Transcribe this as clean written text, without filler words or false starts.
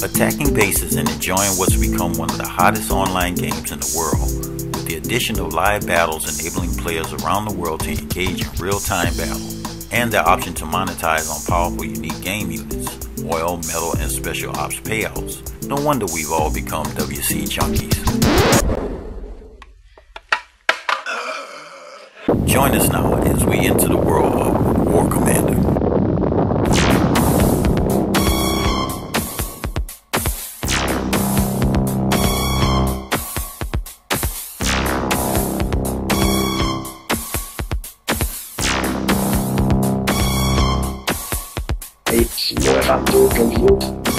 Attacking bases and enjoying what's become one of the hottest online games in the world, with the addition of live battles enabling players around the world to engage in real-time battle, and the option to monetize on powerful unique game units, oil, metal, and special ops payouts. No wonder we've all become WC junkies. Join us now as we enter the world of War Commander. It's your to compute.